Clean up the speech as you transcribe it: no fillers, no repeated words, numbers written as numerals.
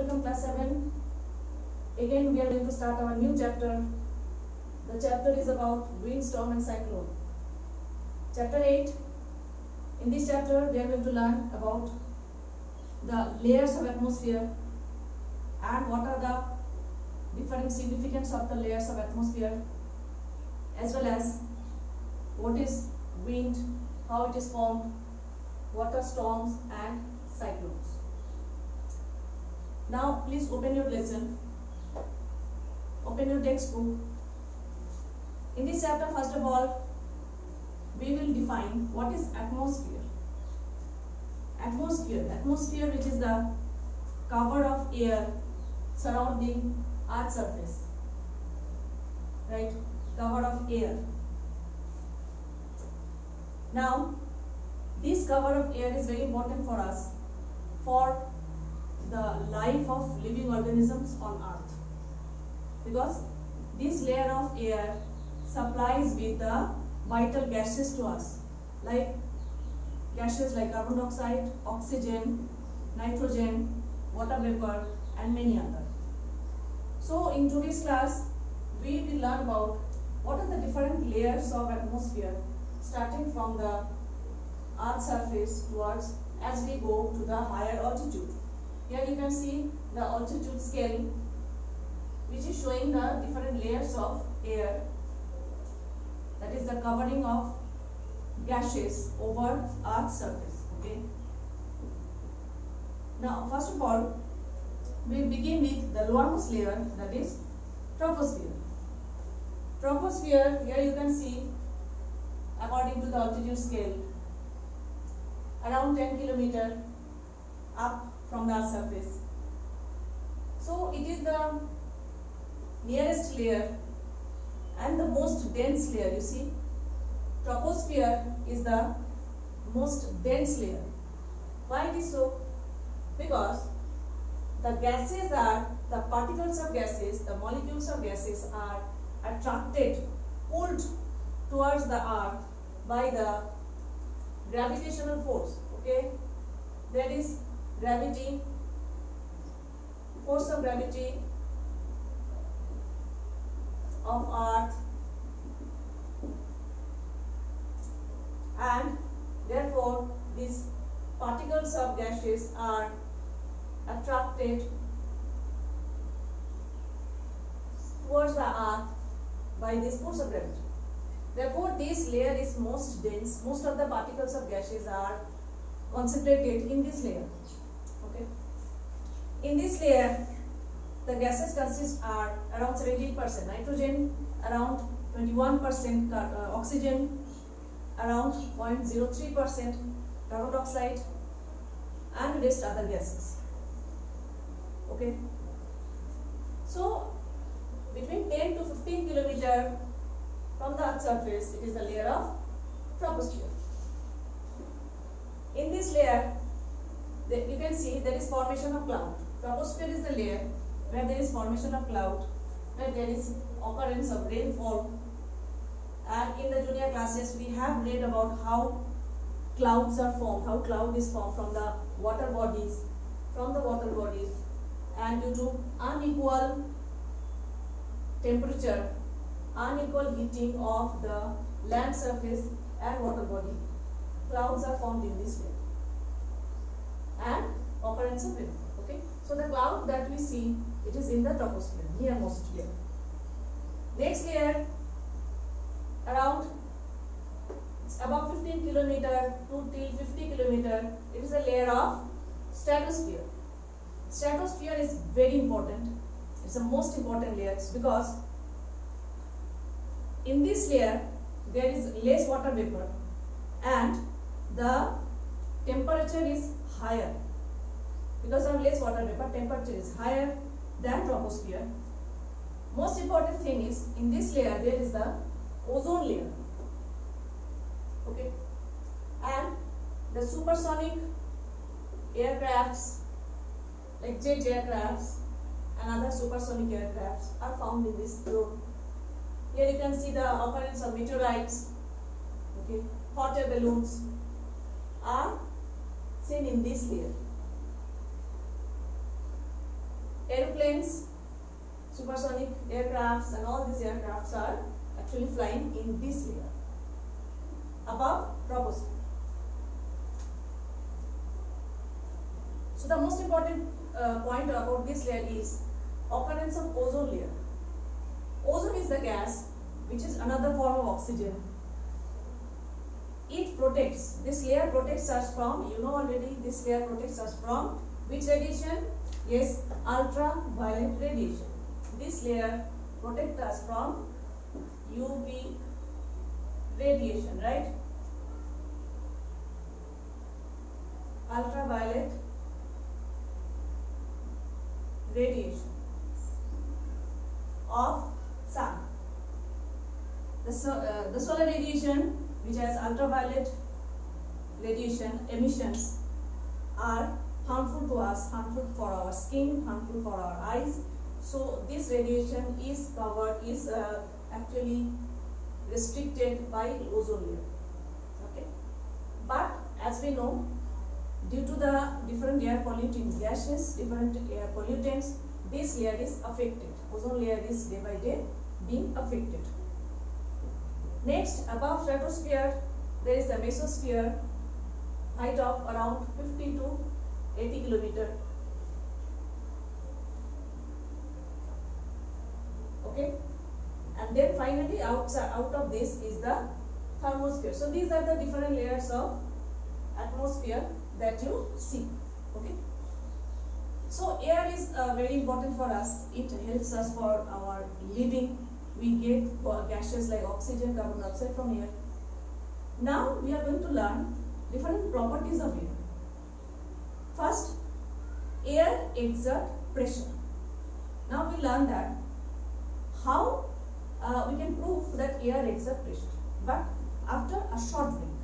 from class 7. Again we are going to start our new chapter. The chapter is about wind, storm and cyclone. Chapter 8. In this chapter we are going to learn about the layers of atmosphere and what are the different significance of the layers of atmosphere, as well as what is wind, how it is formed, what are storms and cyclones. Now please open your lesson, open your textbook. In this chapter, first of all, we will define what is atmosphere. Atmosphere which is the cover of air surrounding Earth's surface, right? Cover of air. Now this cover of air is very important for us for the life of living organisms on Earth, because this layer of air supplies with the vital gases to us, like gases like carbon dioxide, oxygen, nitrogen, water vapor and many other. So in today's class we will learn about what are the different layers of atmosphere, starting from the Earth's surface towards as we go to the higher altitude. Here you can see the altitude scale, which is showing the different layers of air, that is the covering of gases over Earth's surface. Okay. Now first of all, we begin with the lowermost layer, that is troposphere. Troposphere, here you can see, according to the altitude scale, around 10 km up from the Earth's surface. So it is the nearest layer and the most dense layer. You see, troposphere is the most dense layer. Why it is so? Because the gases are, the particles of gases, the molecules of gases are attracted, pulled towards the Earth by the gravitational force. Okay, that is gravity, force of gravity of Earth, and therefore these particles of gases are attracted towards the Earth by this force of gravity. Therefore this layer is most dense. Most of the particles of gases are concentrated in this layer. Okay. In this layer, the gases consist are around 17%, nitrogen around 21%, oxygen around 0.03%, carbon dioxide and rest other gases. Okay. So between 10 to 15 km from the Earth's surface, it is the layer of troposphere. In this layer, you can see there is formation of cloud. Troposphere is the layer where there is formation of cloud, where there is occurrence of rainfall. And in the junior classes, we have read about how clouds are formed, how cloud is formed from the water bodies, and due to unequal temperature, unequal heating of the land surface and water body, clouds are formed in this way, and occurrence of rainfall. Okay, so the cloud that we see, it is in the troposphere, nearmost layer. Next layer, around above 15 km to till 50 km, it is a layer of stratosphere. Stratosphere is very important. It's the most important layer because in this layer there is less water vapor and the temperature is higher. Because of less water vapor, temperature is higher than troposphere. Most important thing is, in this layer there is the ozone layer. Okay, and the supersonic aircrafts like jet aircrafts and other supersonic aircrafts are found in this zone. Here you can see the occurrence of meteorites. Okay, hot air balloons are seen in this layer. airplanes, supersonic aircrafts, and all these aircrafts are actually flying in this layer above troposphere. So the most important point about this layer is occurrence of ozone layer. Ozone is the gas which is another form of oxygen. It protects, this layer protects us from, you know already, this layer protects us from which radiation? Yes, ultraviolet radiation. This layer protects us from UV radiation, right? Ultraviolet radiation of sun. The solar radiation, which has ultraviolet radiation emissions, are harmful to us, harmful for our skin, harmful for our eyes. So this radiation is actually restricted by ozone layer. Okay, but as we know, due to the different air polluting gases, different air pollutants, this layer is affected. Ozone layer is day by day being affected. Next, above stratosphere, there is the mesosphere, height of around 50 to 80 kilometer. Okay, and then finally out of this is the thermosphere. So these are the different layers of atmosphere that you see. Okay, so air is very important for us. It helps us for our living. We get gases like oxygen, carbon dioxide from air. Now we are going to learn different properties of air. First, air exert pressure. Now we learn that how we can prove that air exert pressure, but after a short break.